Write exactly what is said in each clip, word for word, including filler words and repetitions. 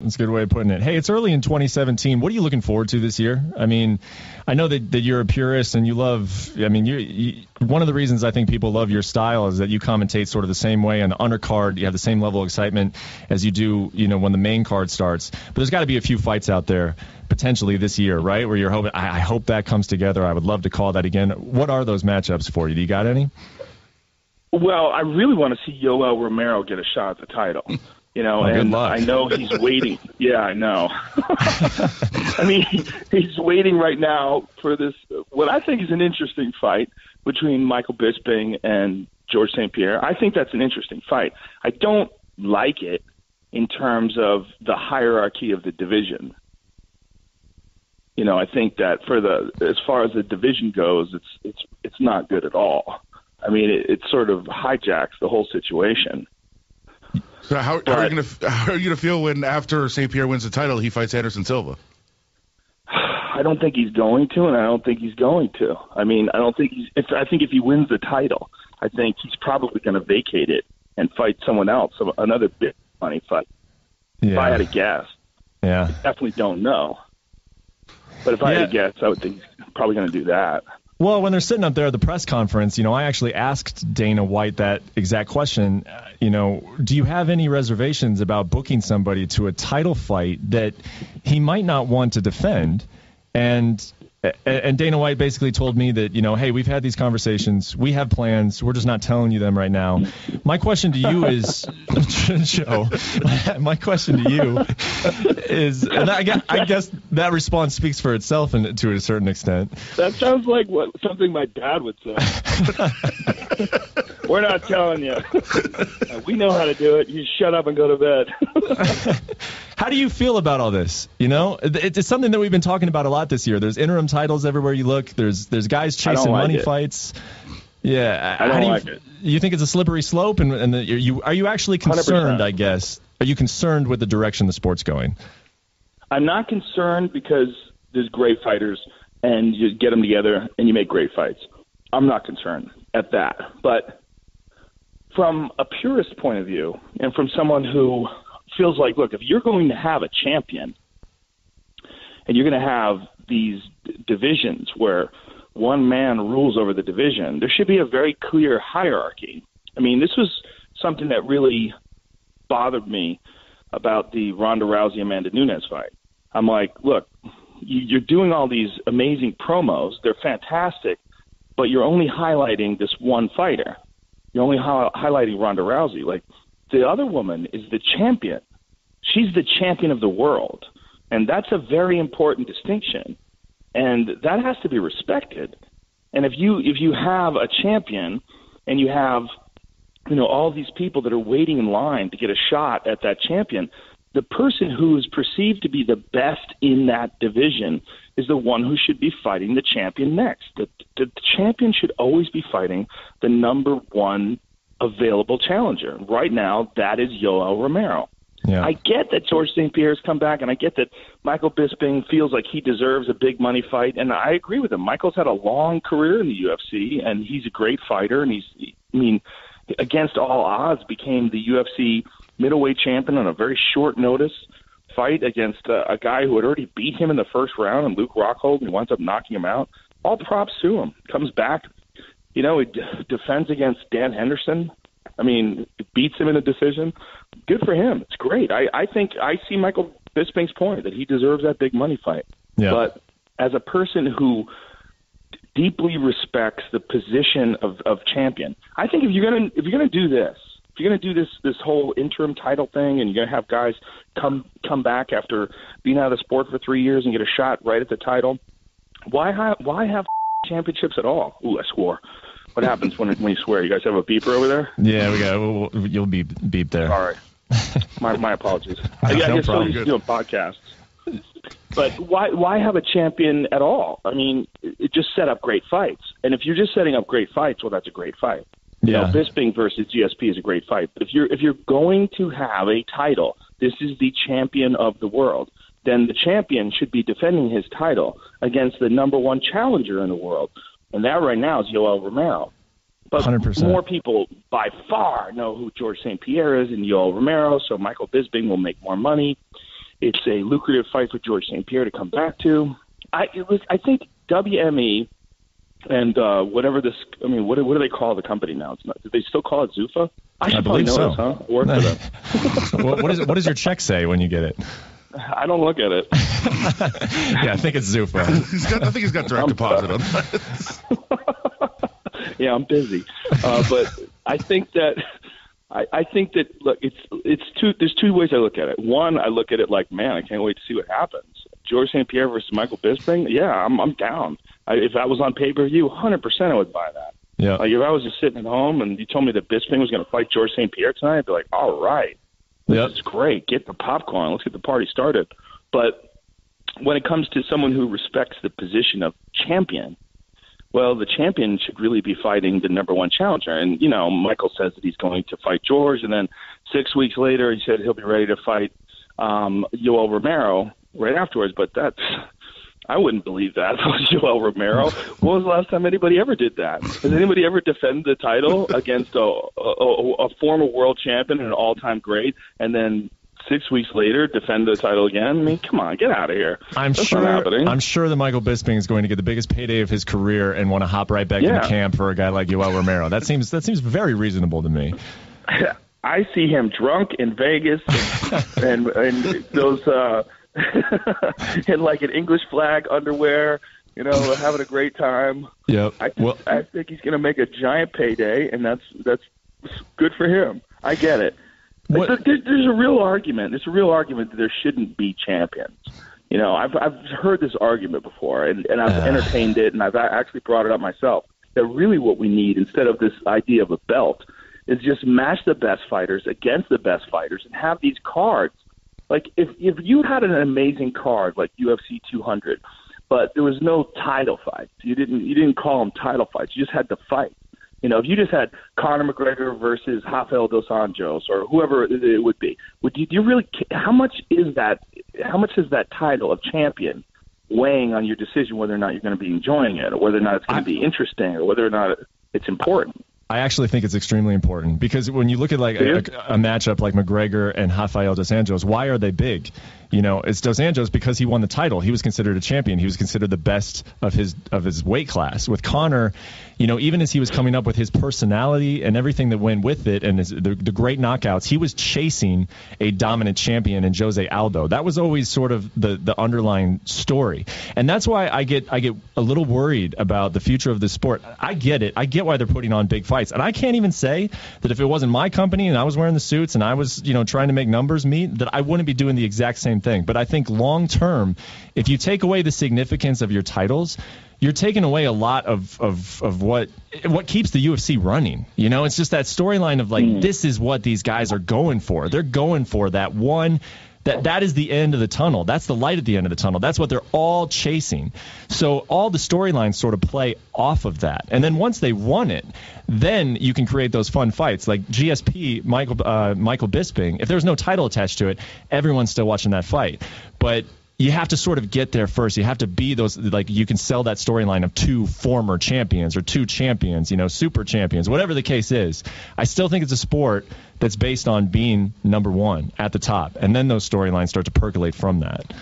That's a good way of putting it. Hey, it's early in twenty seventeen. What are you looking forward to this year? I mean, I know that, that you're a purist and you love, I mean, you, you, one of the reasons I think people love your style is that you commentate sort of the same way on the undercard. You have the same level of excitement as you do, you know, when the main card starts. But there's got to be a few fights out there potentially this year, right, where you're hoping, I, I hope that comes together. I would love to call that again. What are those matchups for you? Do you got any? Well, I really want to see Yoel Romero get a shot at the title. You know, well, and I know he's waiting. Yeah, I know. I mean, he's waiting right now for this, what I think is an interesting fight between Michael Bisping and George Saint Pierre. I think that's an interesting fight. I don't like it in terms of the hierarchy of the division. You know, I think that for the as far as the division goes, it's it's it's not good at all. I mean, it, it sort of hijacks the whole situation. So how, how are you going to how are you going to feel when after Saint Pierre wins the title, he fights Anderson Silva? I don't think he's going to, and I don't think he's going to. I mean, I don't think he's. If, I think if he wins the title, I think he's probably going to vacate it and fight someone else, another big money fight. Yeah. If I had to guess, yeah, I definitely don't know. But if I yeah. had to guess, I would think he's probably going to do that. Well, when they're sitting up there at the press conference, you know, I actually asked Dana White that exact question. Uh, you know, do you have any reservations about booking somebody to a title fight that he might not want to defend? And and Dana White basically told me that, you know, hey, we've had these conversations. We have plans. We're just not telling you them right now. My question to you is, Joe, my question to you is, and I guess, I guess that response speaks for itself and to a certain extent. That sounds like what something my dad would say. We're not telling you. We know how to do it. You shut up and go to bed. How do you feel about all this? You know, it's something that we've been talking about a lot this year. There's interim titles everywhere you look. There's there's guys chasing like money it. fights. Yeah, I don't How do you, like it. You think it's a slippery slope, and and the, you are you actually concerned? one hundred percent. I guess are you concerned with the direction the sport's going? I'm not concerned because there's great fighters and you get them together and you make great fights. I'm not concerned at that. But from a purist point of view and from someone who feels like, look, if you're going to have a champion and you're going to have these d- divisions where one man rules over the division, there should be a very clear hierarchy. I mean, this was something that really bothered me about the Ronda Rousey-Amanda Nunes fight. I'm like, look, you're doing all these amazing promos. They're fantastic, but you're only highlighting this one fighter. You're only hi- highlighting Ronda Rousey. Like, the other woman is the champion. She's the champion of the world, and that's a very important distinction, and that has to be respected. And if you if you have a champion and you have, you know, all these people that are waiting in line to get a shot at that champion, the person who is perceived to be the best in that division is the one who should be fighting the champion next. The, the champion should always be fighting the number one available challenger. Right now, that is Yoel Romero. Yeah. I get that George Saint Pierre's come back, and I get that Michael Bisping feels like he deserves a big money fight, and I agree with him. Michael's had a long career in the U F C, and he's a great fighter, and he's, I mean, against all odds, became the U F C middleweight champion on a very short notice fight against uh, a guy who had already beat him in the first round, and Luke Rockhold, and he winds up knocking him out. All props to him. Comes back, you know, he d- defends against Dan Henderson. I mean, beats him in a decision. Good for him. It's great. I, I think I see Michael Bisping's point that he deserves that big money fight. Yeah. But as a person who d- deeply respects the position of, of champion, I think if you're gonna if you're gonna do this, if you're gonna do this this whole interim title thing, and you're gonna have guys come come back after being out of the sport for three years and get a shot right at the title, why ha- why have championships at all? Ooh, I swore. What happens when when you swear? You guys have a beeper over there? Yeah, we got. We'll, we'll, you'll be beep there. All right. My my apologies. I, No I guess problem. somebody's doing podcasts. But why why have a champion at all? I mean, it just set up great fights. And if you're just setting up great fights, well, that's a great fight. You Yeah. know, Bisping versus G S P is a great fight. But if you're if you're going to have a title, this is the champion of the world, then the champion should be defending his title against the number one challenger in the world. And that right now is Yoel Romero. But one hundred percent. more people by far know who George Saint Pierre is and Yoel Romero, so Michael Bisping will make more money. It's a lucrative fight for George Saint Pierre to come back to. I it was I think W M E and uh, whatever this. I mean, what what do they call the company now? It's not, do they still call it Zuffa? I should I probably believe know so. this, huh? I work for them. what, what, is, what does your check say when you get it? I don't look at it. Yeah, I think it's Zuffa. He's got, I think he's got direct deposit on that. Yeah, I'm busy, uh, but I think that I, I think that look, it's it's two. There's two ways I look at it. One, I look at it like, man, I can't wait to see what happens. George Saint Pierre versus Michael Bisping. Yeah, I'm I'm down. I, if that was on pay per view, one hundred percent I would buy that. Yeah. Like if I was just sitting at home and you told me that Bisping was going to fight George Saint Pierre tonight, I'd be like, all right, this Yep. is great. Get the popcorn. Let's get the party started. But when it comes to someone who respects the position of champion, well, the champion should really be fighting the number one challenger. And, you know, Michael says that he's going to fight George, and then six weeks later he said he'll be ready to fight um, Yoel Romero right afterwards. But that's – I wouldn't believe that. Yoel Romero. When was the last time anybody ever did that? Has anybody ever defended the title against a, a, a former world champion and an all-time great, and then – six weeks later, defend the title again? I mean, come on, get out of here. I'm That's sure. not happening. I'm sure that Michael Bisping is going to get the biggest payday of his career and want to hop right back Yeah. into camp for a guy like Yoel Romero. That seems that seems very reasonable to me. I see him drunk in Vegas and, and, and those uh, in like an English flag underwear, you know, having a great time. Yep. I, Well, I think he's going to make a giant payday, and that's that's good for him. I get it. What- It's a, there- there's a real argument. There's a real argument that there shouldn't be champions. You know, I've I've heard this argument before, and, and I've Uh. entertained it, and I've actually brought it up myself. That really what we need, instead of this idea of a belt, is just match the best fighters against the best fighters and have these cards. Like if if you had an amazing card like U F C two hundred, but there was no title fights, you didn't you didn't call them title fights. You just had the fight. You know, if you just had Conor McGregor versus Rafael dos Anjos or whoever it would be, would you, do you really? How much is that? How much is that title of champion weighing on your decision whether or not you're going to be enjoying it, or whether or not it's going to be interesting, or whether or not it's important? I actually think it's extremely important because when you look at like a, a, a matchup like McGregor and Rafael dos Anjos, why are they big? You know, it's Dos Anjos because he won the title. He was considered a champion. He was considered the best of his of his weight class. With Conor, you know, even as he was coming up with his personality and everything that went with it and his, the, the great knockouts, he was chasing a dominant champion in Jose Aldo. That was always sort of the, the underlying story. And that's why I get I get a little worried about the future of this sport. I get it. I get why they're putting on big fights. And I can't even say that if it wasn't my company and I was wearing the suits and I was, you know, trying to make numbers meet, that I wouldn't be doing the exact same thing. But I think long term, if you take away the significance of your titles, you're taking away a lot of, of, of what what keeps the U F C running. You know, it's just that storyline of like, mm. this is what these guys are going for. They're going for that one. That that is the end of the tunnel. That's the light at the end of the tunnel. That's what they're all chasing. So all the storylines sort of play off of that. And then once they won it, then you can create those fun fights. Like G S P, Michael uh, Michael Bisping, if there's no title attached to it, everyone's still watching that fight. But you have to sort of get there first. You have to be those, like you can sell that storyline of two former champions or two champions, you know, super champions, whatever the case is. I still think it's a sport that's based on being number one at the top. And then those storylines start to percolate from that.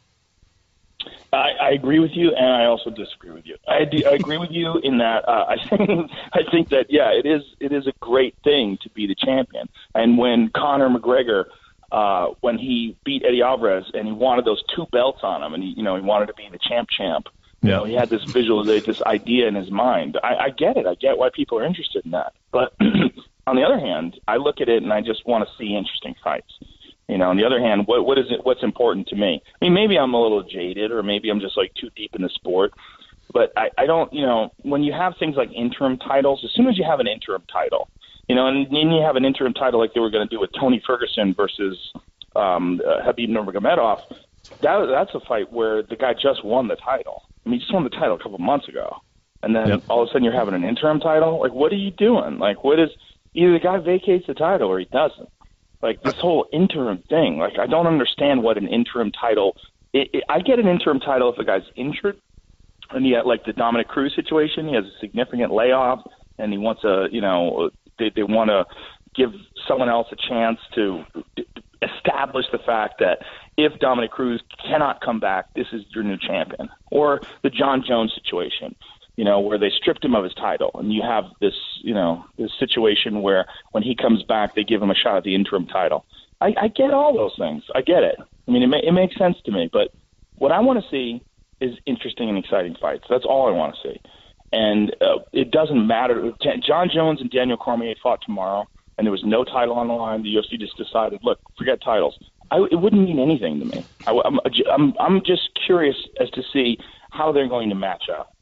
I, I agree with you, and I also disagree with you. I, do, I agree with you in that uh, I think I think that yeah, it is it is a great thing to be the champion. And when Conor McGregor, uh, when he beat Eddie Alvarez, and he wanted those two belts on him, and he you know he wanted to be the champ champ. You Yeah. know, he had this visualization, this idea in his mind. I, I get it. I get why people are interested in that. But on the other hand, I look at it and I just want to see interesting fights. You know, on the other hand, what what is it? What's important to me? I mean, maybe I'm a little jaded, or maybe I'm just like too deep in the sport. But I, I don't, you know, when you have things like interim titles, as soon as you have an interim title, you know, and then you have an interim title like they were going to do with Tony Ferguson versus um, uh, Khabib Nurmagomedov, that that's a fight where the guy just won the title. I mean, he just won the title a couple months ago, and then Yep. all of a sudden you're having an interim title. Like, what are you doing? Like, what is either the guy vacates the title or he doesn't. Like this whole interim thing, like I don't understand what an interim title. It, it, I get an interim title if a guy's injured, and he had like the Dominic Cruz situation. He has a significant layoff, and he wants a, you know, they, they want to give someone else a chance to establish the fact that if Dominic Cruz cannot come back, this is your new champion. Or the John Jones situation, you know, where they stripped him of his title, and you have this, you know, this situation where when he comes back, they give him a shot at the interim title. I, I get all those things. I get it. I mean, it, ma- it makes sense to me. But what I want to see is interesting and exciting fights. That's all I want to see. And uh, it doesn't matter. John Jones and Daniel Cormier fought tomorrow, and there was no title on the line. The U F C just decided, look, forget titles. I, it wouldn't mean anything to me. I, I'm, I'm, I'm just curious as to see how they're going to match up.